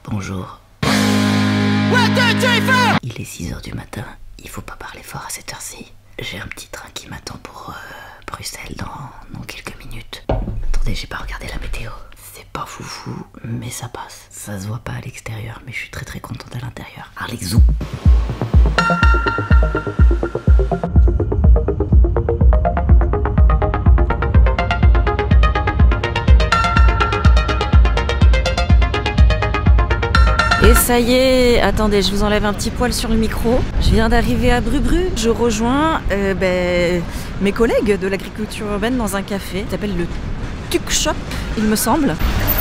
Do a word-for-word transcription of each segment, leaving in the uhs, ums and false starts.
Bonjour. Il est six heures du matin, il faut pas parler fort à cette heure-ci. J'ai un petit train qui m'attend pour euh, Bruxelles dans, dans quelques minutes. Attendez, j'ai pas regardé la météo. C'est pas foufou, mais ça passe. Ça se voit pas à l'extérieur, mais je suis très très contente à l'intérieur. Allez, zou. Et ça y est, attendez, je vous enlève un petit poil sur le micro. Je viens d'arriver à Brubru. Je rejoins euh, ben, mes collègues de l'agriculture urbaine dans un café. Ça s'appelle le Tuc Shop, il me semble.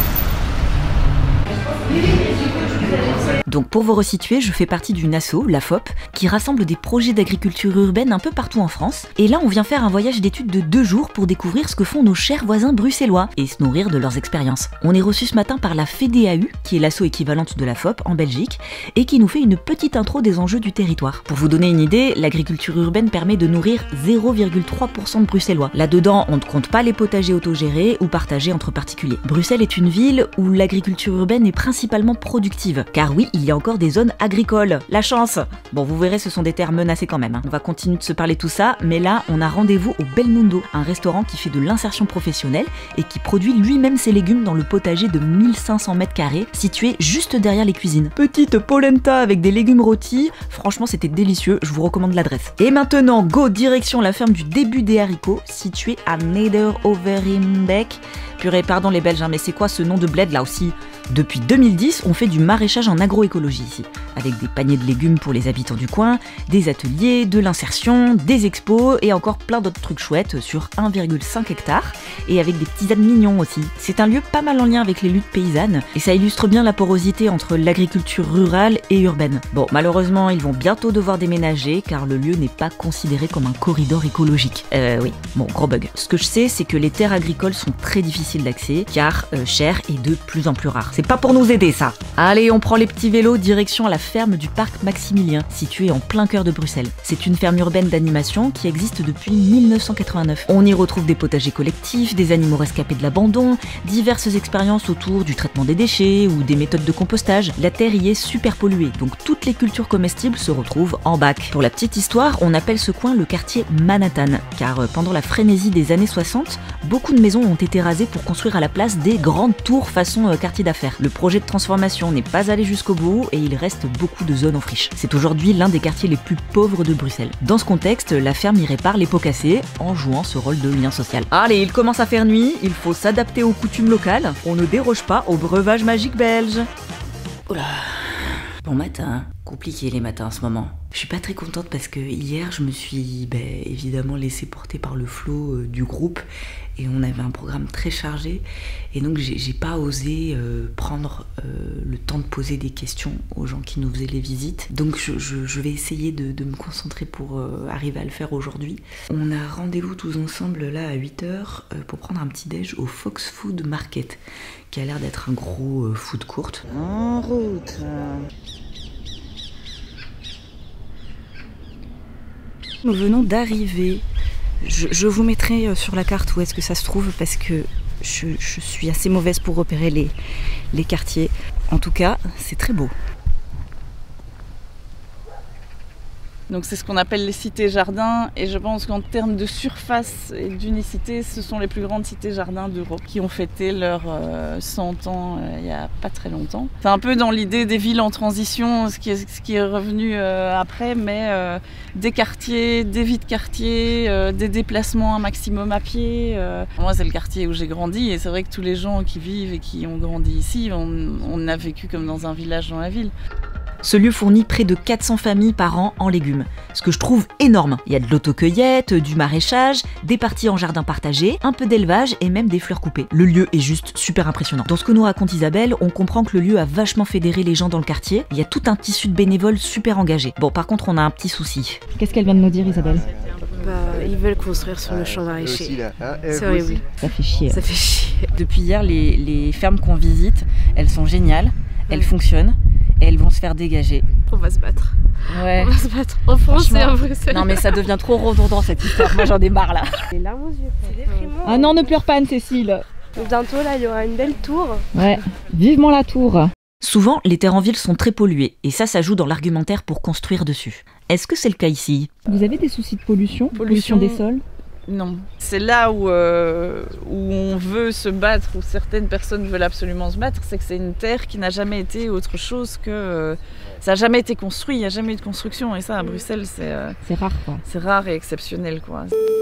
Donc pour vous resituer, je fais partie d'une asso, la F O P, qui rassemble des projets d'agriculture urbaine un peu partout en France. Et là, on vient faire un voyage d'études de deux jours pour découvrir ce que font nos chers voisins bruxellois et se nourrir de leurs expériences. On est reçu ce matin par la FEDEAU, qui est l'asso équivalente de la F O P en Belgique, et qui nous fait une petite intro des enjeux du territoire. Pour vous donner une idée, l'agriculture urbaine permet de nourrir zéro virgule trois pour cent de Bruxellois. Là-dedans, on ne compte pas les potagers autogérés ou partagés entre particuliers. Bruxelles est une ville où l'agriculture urbaine est principalement productive. Car oui, il y a encore des zones agricoles. La chance! Bon, vous verrez, ce sont des terres menacés quand même. Hein. On va continuer de se parler tout ça, mais là, on a rendez-vous au Belmundo, un restaurant qui fait de l'insertion professionnelle et qui produit lui-même ses légumes dans le potager de mille cinq cents mètres carrés, situé juste derrière les cuisines. Petite polenta avec des légumes rôtis, franchement, c'était délicieux, je vous recommande l'adresse. Et maintenant, go direction la ferme du début des haricots, située à Neder-Overimbeek. Purée, pardon les Belges, hein, mais c'est quoi ce nom de bled là aussi? Depuis deux mille dix, on fait du maraîchage en agroécologie ici, avec des paniers de légumes pour les habitants du coin, des ateliers, de l'insertion, des expos et encore plein d'autres trucs chouettes sur un virgule cinq hectares et avec des petits ânes mignons aussi. C'est un lieu pas mal en lien avec les luttes paysannes et ça illustre bien la porosité entre l'agriculture rurale et urbaine. Bon, malheureusement, ils vont bientôt devoir déménager car le lieu n'est pas considéré comme un corridor écologique. Euh, oui, bon, gros bug. Ce que je sais, c'est que les terres agricoles sont très difficiles d'accès car euh, chères et de plus en plus rares. C'est pas pour nous aider ça. Allez, on prend les petits vélos direction la ferme du parc Maximilien, située en plein cœur de Bruxelles. C'est une ferme urbaine d'animation qui existe depuis mille neuf cent quatre-vingt-neuf. On y retrouve des potagers collectifs, des animaux rescapés de l'abandon, diverses expériences autour du traitement des déchets ou des méthodes de compostage. La terre y est super polluée, donc toutes les cultures comestibles se retrouvent en bac. Pour la petite histoire, on appelle ce coin le quartier Manhattan, car pendant la frénésie des années soixante, beaucoup de maisons ont été rasées pour construire à la place des grandes tours façon quartier d'affaires. Le projet de transformation n'est pas allé jusqu'au bout et il reste beaucoup de zones en friche. C'est aujourd'hui l'un des quartiers les plus pauvres de Bruxelles. Dans ce contexte, la ferme y répare les pots cassés en jouant ce rôle de lien social. Allez, il commence à faire nuit, il faut s'adapter aux coutumes locales. On ne déroge pas au breuvage magique belge. Oula, bon matin. Compliqué les matins en ce moment. Je suis pas très contente parce que hier je me suis ben, évidemment laissée porter par le flow euh, du groupe et on avait un programme très chargé et donc j'ai pas osé euh, prendre euh, le temps de poser des questions aux gens qui nous faisaient les visites. Donc je, je, je vais essayer de, de me concentrer pour euh, arriver à le faire aujourd'hui. On a rendez-vous tous ensemble là à huit heures euh, pour prendre un petit déj au Fox Food Market qui a l'air d'être un gros euh, food court. En route. Nous venons d'arriver. Je, je vous mettrai sur la carte où est-ce que ça se trouve parce que je, je suis assez mauvaise pour repérer les, les quartiers. En tout cas, c'est très beau. Donc c'est ce qu'on appelle les cités-jardins et je pense qu'en termes de surface et d'unicité, ce sont les plus grandes cités-jardins d'Europe qui ont fêté leurs euh, cent ans euh, il n'y a pas très longtemps. C'est un peu dans l'idée des villes en transition, ce qui est, ce qui est revenu euh, après, mais euh, des quartiers, des vies de quartiers, euh, des déplacements un maximum à pied. Euh. Moi c'est le quartier où j'ai grandi et c'est vrai que tous les gens qui vivent et qui ont grandi ici, on, on a vécu comme dans un village dans la ville. Ce lieu fournit près de quatre cents familles par an en légumes, ce que je trouve énorme. Il y a de l'autocueillette, du maraîchage, des parties en jardin partagé, un peu d'élevage et même des fleurs coupées. Le lieu est juste super impressionnant. Dans ce que nous raconte Isabelle, on comprend que le lieu a vachement fédéré les gens dans le quartier. Il y a tout un tissu de bénévoles super engagés. Bon, par contre, on a un petit souci. Qu'est-ce qu'elle vient de nous dire, Isabelle? Bah, ils veulent construire sur le champ maraîcher. C'est horrible. Ça fait chier. Ça fait chier. Depuis hier, les, les fermes qu'on visite, elles sont géniales, elles fonctionnent. Et elles vont se faire dégager. On va se battre. Ouais. On va se battre en France et en Bruxelles. Non mais ça devient trop redondant cette histoire. Moi j'en ai marre là. Les larmes aux yeux. C'est déprimant. Ah non, ne pleure pas Anne-Cécile. Bientôt là, il y aura une belle tour. Ouais, vivement la tour. Souvent, les terres en ville sont très polluées, et ça, ça joue dans l'argumentaire pour construire dessus. Est-ce que c'est le cas ici? Vous avez des soucis de pollution? Pollution, pollution des sols? Non. C'est là où, euh, où on veut se battre, où certaines personnes veulent absolument se battre, c'est que c'est une terre qui n'a jamais été autre chose que... Euh, ça n'a jamais été construit, il n'y a jamais eu de construction, et ça, à Bruxelles, c'est... Euh, c'est rare, quoi. C'est rare et exceptionnel, quoi.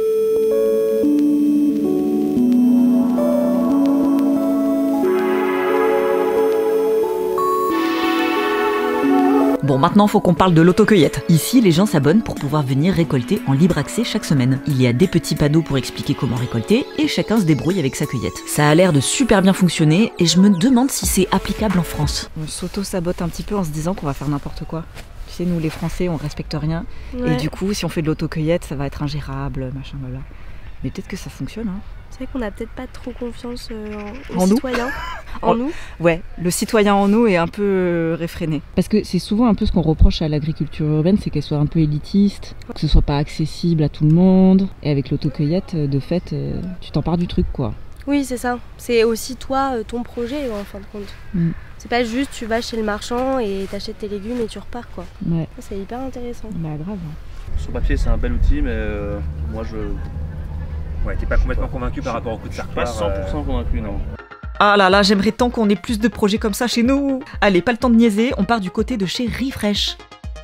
Bon, maintenant, faut qu'on parle de l'autocueillette. Ici, les gens s'abonnent pour pouvoir venir récolter en libre accès chaque semaine. Il y a des petits panneaux pour expliquer comment récolter et chacun se débrouille avec sa cueillette. Ça a l'air de super bien fonctionner et je me demande si c'est applicable en France. On s'auto-sabote un petit peu en se disant qu'on va faire n'importe quoi. Tu sais, nous les Français, on respecte rien. Ouais. Et du coup, si on fait de l'autocueillette, ça va être ingérable, machin, voilà. Mais peut-être que ça fonctionne, hein. C'est vrai qu'on n'a peut-être pas trop confiance euh, aux en citoyens. Nous en nous Ouais, le citoyen en nous est un peu euh, réfréné. Parce que c'est souvent un peu ce qu'on reproche à l'agriculture urbaine, c'est qu'elle soit un peu élitiste, que ce soit pas accessible à tout le monde. Et avec l'autocueillette, de fait, euh, tu t'empares du truc, quoi. Oui, c'est ça. C'est aussi toi, ton projet, en fin de compte. Mm. C'est pas juste tu vas chez le marchand et t'achètes tes légumes et tu repars, quoi. Ouais. C'est hyper intéressant. Bah grave. Sur papier, c'est un bel outil, mais euh, moi je... Ouais, t'es pas complètement convaincu par rapport au coup de sarpar. Pas cent pour cent convaincu, non. Ah là là, j'aimerais tant qu'on ait plus de projets comme ça chez nous. Allez, pas le temps de niaiser, on part du côté de chez Refresh.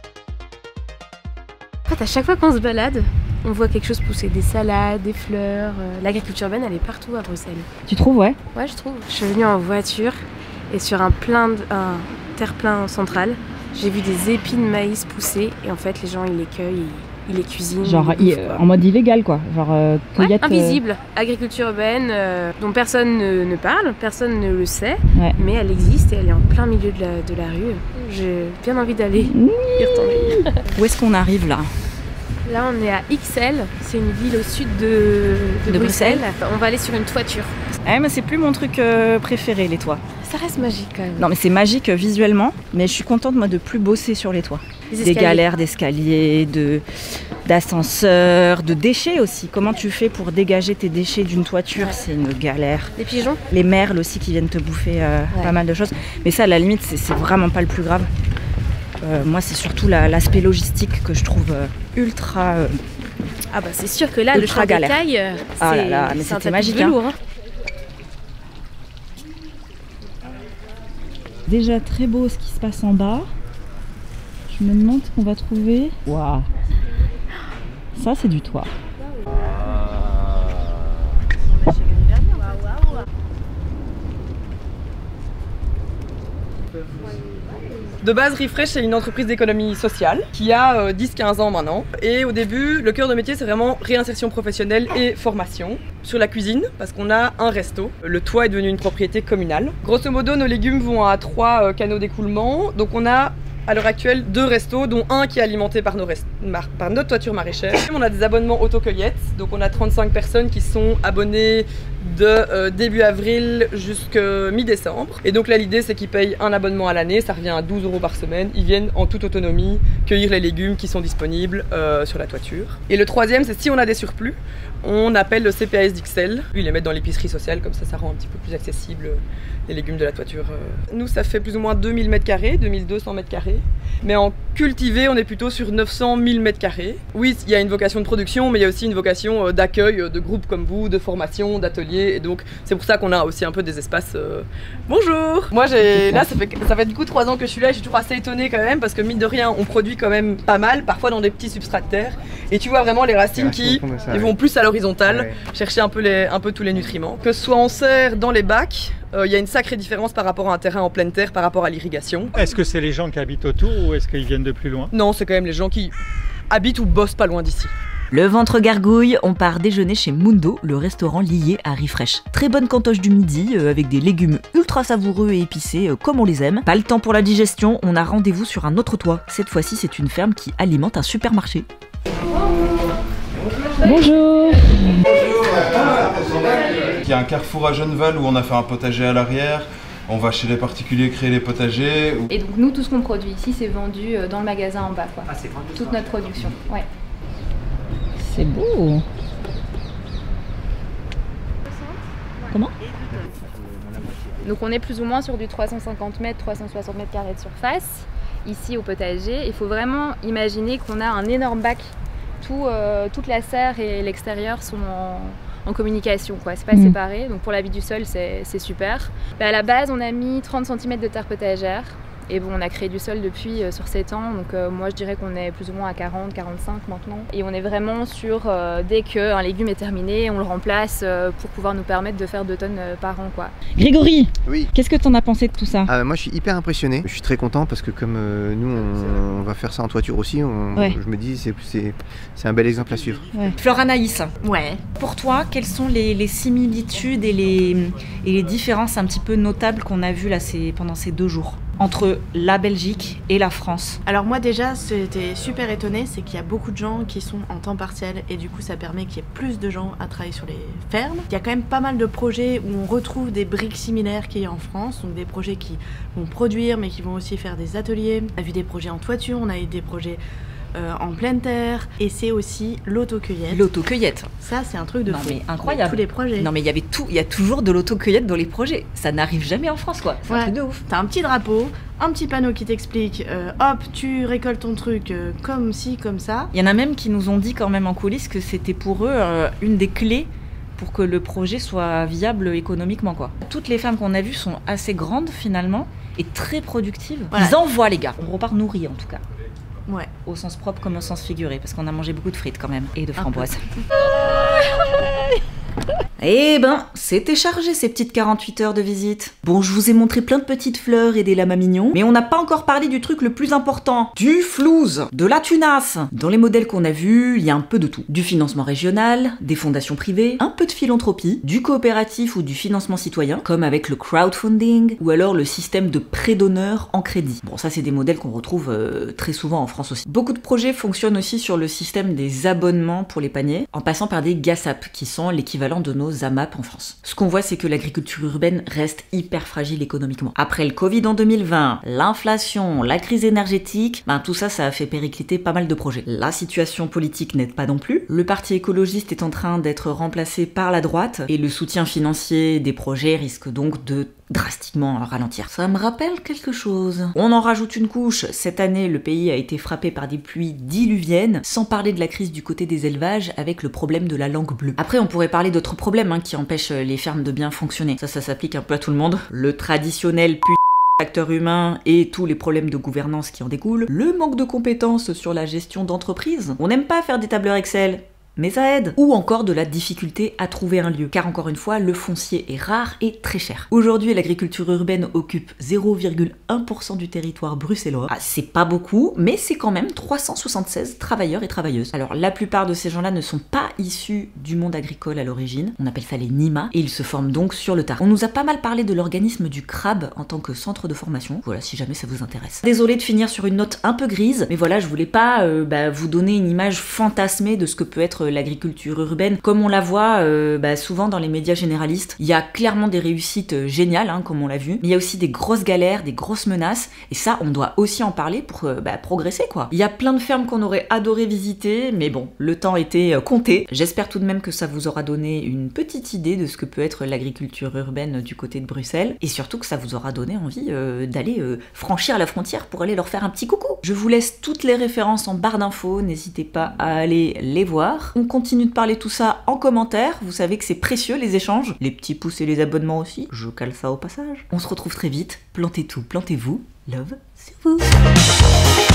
En fait, à chaque fois qu'on se balade, on voit quelque chose pousser, des salades, des fleurs. L'agriculture urbaine, elle est partout à Bruxelles. Tu trouves, ouais? Ouais, je trouve. Je suis venue en voiture et sur un, plein de, un terre-plein central, j'ai vu des épis de maïs pousser et en fait, les gens, ils les cueillent. Ils... il les cuisine. Genre il, euh, en mode illégal, quoi. Genre euh, cueillette. Ouais, invisible. Euh... Agriculture urbaine euh, dont personne ne, ne parle, personne ne le sait, ouais. Mais elle existe et elle est en plein milieu de la, de la rue. J'ai bien envie d'aller mmh. y retourner. Où est-ce qu'on arrive là? Là, on est à Ixelles. C'est une ville au sud de, de, de Bruxelles. Bruxelles. On va aller sur une toiture. Eh, mais c'est plus mon truc euh, préféré, les toits. Ça reste magique quand même. Non, mais c'est magique euh, visuellement, mais je suis contente moi de plus bosser sur les toits. Les des galères d'escalier, de d'ascenseurs, de déchets aussi. Comment tu fais pour dégager tes déchets d'une toiture? Ouais. C'est une galère. Les pigeons. Les merles aussi qui viennent te bouffer euh, ouais. pas mal de choses. Mais ça, à la limite, c'est vraiment pas le plus grave. Euh, moi, c'est surtout l'aspect la, logistique que je trouve euh, ultra. Euh, ah bah c'est sûr que là, le champ d'écailles, euh, ah là là, mais c'était magique. Hein. Lourd, hein. Déjà très beau ce qui se passe en bas. Je me demande ce qu'on va trouver. Waouh! Ça, c'est du toit. De base, Refresh, c'est une entreprise d'économie sociale qui a euh, dix quinze ans maintenant. Et au début, le cœur de métier, c'est vraiment réinsertion professionnelle et formation. Sur la cuisine, parce qu'on a un resto. Le toit est devenu une propriété communale. Grosso modo, nos légumes vont à trois euh, canaux d'écoulement. Donc on a à l'heure actuelle deux restos, dont un qui est alimenté par, nos rest... par notre toiture maraîchère. On a des abonnements autocueillettes, donc on a trente-cinq personnes qui sont abonnées de euh, début avril jusqu'à mi-décembre. Et donc là l'idée c'est qu'ils payent un abonnement à l'année, ça revient à douze euros par semaine. Ils viennent en toute autonomie cueillir les légumes qui sont disponibles euh, sur la toiture. Et le troisième c'est si on a des surplus, on appelle le C P A S d'Ixelles. Ils les mettent dans l'épicerie sociale, comme ça ça rend un petit peu plus accessible les légumes de la toiture. Nous ça fait plus ou moins deux mille mètres carrés, deux mille deux cents mètres carrés. Mais en cultivé, on est plutôt sur neuf cent mille mètres carrés. Oui, il y a une vocation de production, mais il y a aussi une vocation d'accueil de groupes comme vous, de formation, d'ateliers. Et donc, c'est pour ça qu'on a aussi un peu des espaces. Euh... Bonjour! Moi, j'ai là, ça fait, ça fait du coup trois ans que je suis là et je suis toujours assez étonnée quand même parce que mine de rien, on produit quand même pas mal, parfois dans des petits substrats de terre. Et tu vois vraiment les racines les qui ça, vont ouais. plus à l'horizontale, ouais. chercher un peu, les, un peu tous les nutriments. Que ce soit en serre, dans les bacs, il euh, y a une sacrée différence par rapport à un terrain en pleine terre, par rapport à l'irrigation. Est-ce que c'est les gens qui habitent autour ou est-ce qu'ils viennent de plus loin? Non, c'est quand même les gens qui habitent ou bossent pas loin d'ici. Le ventre gargouille, on part déjeuner chez Mundo, le restaurant lié à Refresh. Très bonne cantoche du midi, euh, avec des légumes ultra savoureux et épicés, euh, comme on les aime. Pas le temps pour la digestion, on a rendez-vous sur un autre toit. Cette fois-ci, c'est une ferme qui alimente un supermarché. Bonjour. Il y a un carrefour à Genneval où on a fait un potager à l'arrière. On va chez les particuliers créer les potagers. Et donc nous, tout ce qu'on produit ici, c'est vendu dans le magasin en bas, quoi. Ah, c'est vendu. Toute notre production, ouais. C'est beau. Comment? Donc on est plus ou moins sur du trois cent cinquante mètres, trois cent soixante mètres carrés de surface. Ici au potager, il faut vraiment imaginer qu'on a un énorme bac. Tout, euh, toute la serre et l'extérieur sont en, en communication, quoi. C'est pas mmh. séparé, donc pour la vie du sol c'est super. Bah, à la base on a mis trente centimètres de terre potagère. Et bon, on a créé du sol depuis euh, sur sept ans, donc euh, moi je dirais qu'on est plus ou moins à quarante, quarante-cinq maintenant. Et on est vraiment sur, euh, dès qu'un légume est terminé, on le remplace euh, pour pouvoir nous permettre de faire deux tonnes euh, par an, quoi. Grégory, oui. Qu'est-ce que t'en as pensé de tout ça? euh, Moi je suis hyper impressionné, je suis très content parce que comme euh, nous on, on va faire ça en toiture aussi, on, ouais. je me dis c'est un bel exemple à suivre. Ouais. Fleur Anaïs, ouais. Pour toi, quelles sont les, les similitudes et les, et les différences un petit peu notables qu'on a vues là, ces, pendant ces deux jours entre la Belgique et la France? Alors moi déjà, j'étais super étonnée, c'est qu'il y a beaucoup de gens qui sont en temps partiel et du coup ça permet qu'il y ait plus de gens à travailler sur les fermes. Il y a quand même pas mal de projets où on retrouve des briques similaires qu'il y a en France, donc des projets qui vont produire mais qui vont aussi faire des ateliers. On a vu des projets en toiture, on a eu des projets Euh, en pleine terre, et c'est aussi l'autocueillette. L'autocueillette. Ça, c'est un truc de non, fou. mais incroyable. Tous les projets. Non, mais il y avait tout, il y a toujours de l'autocueillette dans les projets. Ça n'arrive jamais en France, quoi. C'est ouais. un truc de ouf. T'as un petit drapeau, un petit panneau qui t'explique, euh, hop, tu récoltes ton truc euh, comme ci, comme ça. Il y en a même qui nous ont dit quand même en coulisses que c'était pour eux euh, une des clés pour que le projet soit viable économiquement, quoi. Toutes les femmes qu'on a vues sont assez grandes finalement et très productives. Voilà. Ils envoient les gars. On repart nourris en tout cas. Ouais. Au sens propre comme au sens figuré, parce qu'on a mangé beaucoup de frites quand même, et de framboises. Eh ben, c'était chargé ces petites quarante-huit heures de visite. Bon, je vous ai montré plein de petites fleurs et des lamas mignons, mais on n'a pas encore parlé du truc le plus important, du flouze, de la tunasse. Dans les modèles qu'on a vus, il y a un peu de tout. Du financement régional, des fondations privées, un peu de philanthropie, du coopératif ou du financement citoyen, comme avec le crowdfunding, ou alors le système de prêt d'honneur en crédit. Bon, ça c'est des modèles qu'on retrouve euh, très souvent en France aussi. Beaucoup de projets fonctionnent aussi sur le système des abonnements pour les paniers, en passant par des GASAP, qui sont l'équivalent de nos A M A P en France. Ce qu'on voit, c'est que l'agriculture urbaine reste hyper fragile économiquement. Après le Covid en deux mille vingt, l'inflation, la crise énergétique, ben tout ça, ça a fait péricliter pas mal de projets. La situation politique n'aide pas non plus. Le parti écologiste est en train d'être remplacé par la droite et le soutien financier des projets risque donc de drastiquement ralentir. Ça me rappelle quelque chose. On en rajoute une couche. Cette année, le pays a été frappé par des pluies diluviennes, sans parler de la crise du côté des élevages avec le problème de la langue bleue. Après, on pourrait parler d'autres problèmes hein, qui empêchent les fermes de bien fonctionner. Ça, ça s'applique un peu à tout le monde. Le traditionnel pu facteur humain et tous les problèmes de gouvernance qui en découlent. Le manque de compétences sur la gestion d'entreprise. On n'aime pas faire des tableurs Excel, mais ça aide. Ou encore de la difficulté à trouver un lieu, car encore une fois, le foncier est rare et très cher. Aujourd'hui, l'agriculture urbaine occupe zéro virgule un pour cent du territoire bruxellois. Ah, c'est pas beaucoup, mais c'est quand même trois cent soixante-seize travailleurs et travailleuses. Alors, la plupart de ces gens-là ne sont pas issus du monde agricole à l'origine, on appelle ça les NIMA, et ils se forment donc sur le tard. On nous a pas mal parlé de l'organisme du crabe en tant que centre de formation, voilà, si jamais ça vous intéresse. Désolée de finir sur une note un peu grise, mais voilà, je voulais pas euh, bah, vous donner une image fantasmée de ce que peut être l'agriculture urbaine, comme on la voit euh, bah, souvent dans les médias généralistes. Il y a clairement des réussites euh, géniales, hein, comme on l'a vu, mais il y a aussi des grosses galères, des grosses menaces, et ça, on doit aussi en parler pour euh, bah, progresser, quoi. Il y a plein de fermes qu'on aurait adoré visiter, mais bon, le temps était euh, compté. J'espère tout de même que ça vous aura donné une petite idée de ce que peut être l'agriculture urbaine du côté de Bruxelles, et surtout que ça vous aura donné envie euh, d'aller euh, franchir la frontière pour aller leur faire un petit coucou. Je vous laisse toutes les références en barre d'infos, n'hésitez pas à aller les voir. On continue de parler tout ça en commentaire, vous savez que c'est précieux les échanges, les petits pouces et les abonnements aussi, je cale ça au passage. On se retrouve très vite, plantez tout, plantez-vous, love sur vous.